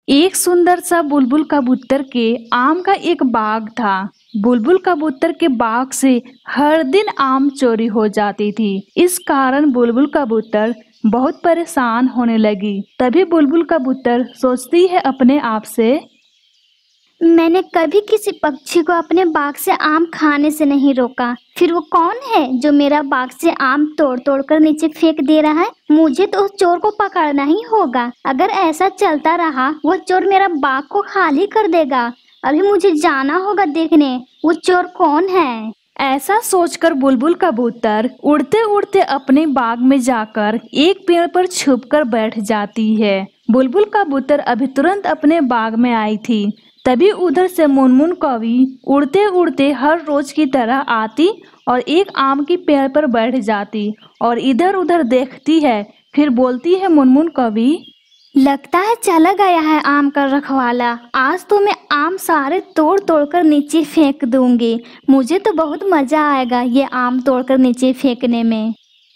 एक सुंदर सा बुलबुल कबूतर के आम का एक बाग था। बुलबुल कबूतर के बाग से हर दिन आम चोरी हो जाती थी। इस कारण बुलबुल कबूतर बहुत परेशान होने लगी। तभी बुलबुल कबूतर सोचती है अपने आप से, मैंने कभी किसी पक्षी को अपने बाग से आम खाने से नहीं रोका। फिर वो कौन है जो मेरा बाग से आम तोड़ तोड़ कर नीचे फेंक दे रहा है? मुझे तो उस चोर को पकड़ना ही होगा। अगर ऐसा चलता रहा वो चोर मेरा बाग को खाली कर देगा। अभी मुझे जाना होगा देखने वो चोर कौन है। ऐसा सोचकर बुलबुल कबूतर उड़ते उड़ते अपने बाग में जाकर एक पेड़ पर छुपकर बैठ जाती है। बुलबुल कबूतर अभी तुरंत अपने बाग में आई थी। तभी उधर से मुनमुन कौवी उड़ते उड़ते हर रोज की तरह आती और एक आम की पेड़ पर बैठ जाती और इधर उधर देखती है। फिर बोलती है मुनमुन कौवी, लगता है चला गया है आम का रखवाला। आज तो मैं आम सारे तोड़ तोड़ कर नीचे फेंक दूंगी। मुझे तो बहुत मजा आएगा ये आम तोड़कर नीचे फेंकने में।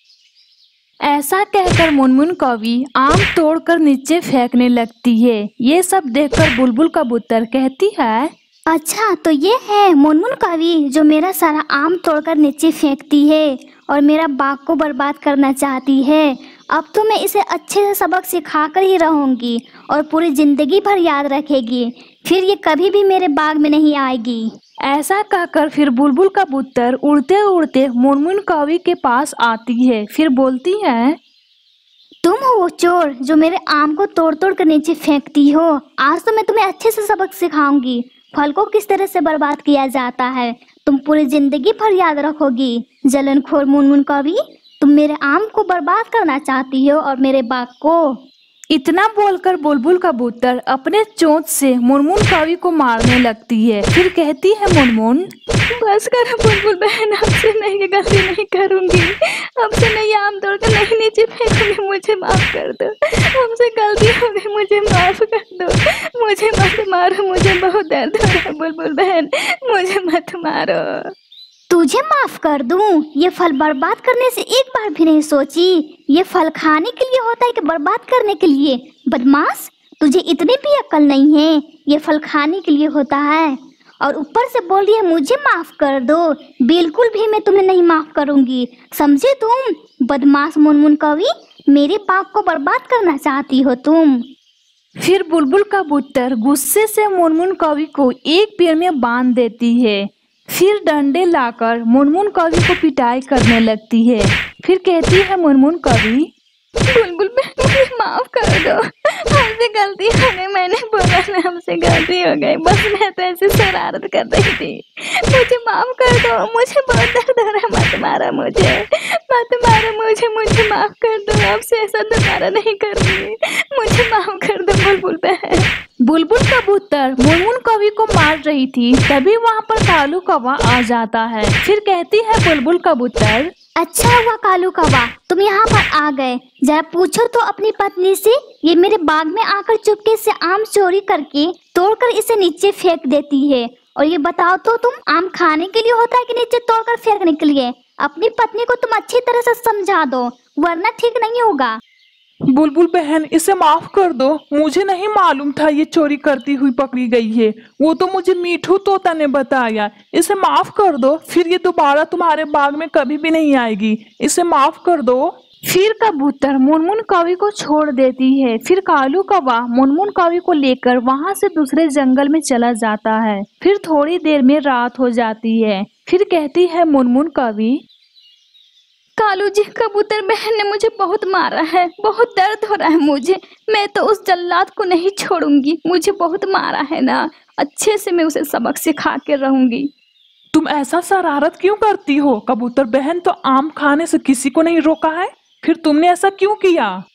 ऐसा कहकर मुनमुन कौवी आम तोड़कर नीचे फेंकने लगती है। ये सब देखकर बुलबुल कबूतर कहती है, अच्छा तो ये है मुनमुन कौवी जो मेरा सारा आम तोड़कर नीचे फेंकती है और मेरा बाग को बर्बाद करना चाहती है। अब तो मैं इसे अच्छे से सबक सिखाकर ही रहूंगी और पूरी जिंदगी भर याद रखेगी। फिर ये कभी भी मेरे बाग में नहीं आएगी। ऐसा कहकर फिर बुलबुल कबूतर उड़ते उड़ते मुनमुन कौवी के पास आती है। फिर बोलती है, तुम हो वो चोर जो मेरे आम को तोड़ तोड़ कर नीचे फेंकती हो। आज तो मैं तुम्हें अच्छे से सबक सिखाऊंगी फल को किस तरह से बर्बाद किया जाता है। तुम पूरी जिंदगी भर याद रखोगी। जलनखोर मुनमुन कौवी, तुम मेरे आम को बर्बाद करना चाहती हो और मेरे बाग को। इतना बोलकर बुलबुल कबूतर अपने चोंच से मुनमुन कौवी को मारने लगती है। फिर कहती है मुनमुन, बस कर बुलबुल बहन, आपसे मैं ये गलती नहीं करूंगी। अब से मैं ये आम तोड़कर नहीं नीचे फेंकूंगी। मुझे माफ कर दो, हमसे गलती हो गई, मुझे माफ कर दो। मुझे मत मारो, मुझे बहुत दर्द हो रहा है बुलबुल बहन, मुझे मत मारो। तुझे माफ कर दूं? ये फल बर्बाद करने से एक बार भी नहीं सोची? ये फल खाने के लिए होता है कि बर्बाद करने के लिए? बदमाश, तुझे इतनी भी अक्ल नहीं है। ये फल खाने के लिए होता है और ऊपर से बोल रही है मुझे माफ कर दो। बिल्कुल भी मैं तुम्हें नहीं माफ करूंगी, समझे तुम? बदमाश मुनमुन कौवी, मेरे बाग को बर्बाद करना चाहती हो तुम। फिर बुलबुल कबूतर गुस्से से मुनमुन कौवी को एक पेड़ में बांध देती है। फिर डंडे लाकर मुनमुन कौवी को पिटाई करने लगती है। फिर कहती है मुनमुन कौवी, बुलबुल बहन मुझे माफ कर दो, हमसे गलती हो गई। मैंने बोला ना, हमसे गलती हो गई। बस मैं तो ऐसे शरारत कर रही थी। मुझे माफ कर दो, मुझे बहुत दर्द हो रहा है। मत मारो मुझे, मत मारो मुझे, मुझे माफ कर दो। आपसे ऐसा दोबारा नहीं करूंगी, मुझे माफ कर दो बुलबुल बहन। बुलबुल कबूतर मुनमुन कौवी को मार रही थी। तभी वहाँ पर कालू कौवा आ जाता है। फिर कहती है बुलबुल कबूतर, अच्छा हुआ कालू कौवा तुम यहाँ पर आ गए। जरा पूछो तो अपनी पत्नी से, ये मेरे बाग में आकर चुपके से आम चोरी करके तोड़कर इसे नीचे फेंक देती है। और ये बताओ तो तुम आम खाने के लिए होता है कि नीचे तोड़कर फेंकने के लिए? अपनी पत्नी को तुम अच्छी तरह से समझा दो वरना ठीक नहीं होगा। बुलबुल बहन इसे माफ कर दो, मुझे नहीं मालूम था ये चोरी करती हुई पकड़ी गई है। वो तो मुझे मीठू तोता ने बताया। इसे माफ कर दो, फिर ये दोबारा तुम्हारे बाग में कभी भी नहीं आएगी। इसे माफ कर दो। फिर कबूतर मुनमुन कौवी को छोड़ देती है। फिर कालू कौवा मुनमुन कौवी को लेकर वहां से दूसरे जंगल में चला जाता है। फिर थोड़ी देर में रात हो जाती है। फिर कहती है मुनमुन कौवी, कालू जी, कबूतर बहन ने मुझे बहुत मारा है, बहुत दर्द हो रहा है मुझे। मैं तो उस जल्लाद को नहीं छोड़ूंगी, मुझे बहुत मारा है ना। अच्छे से मैं उसे सबक सिखा के रहूंगी। तुम ऐसा शरारत क्यों करती हो? कबूतर बहन तो आम खाने से किसी को नहीं रोका है, फिर तुमने ऐसा क्यों किया?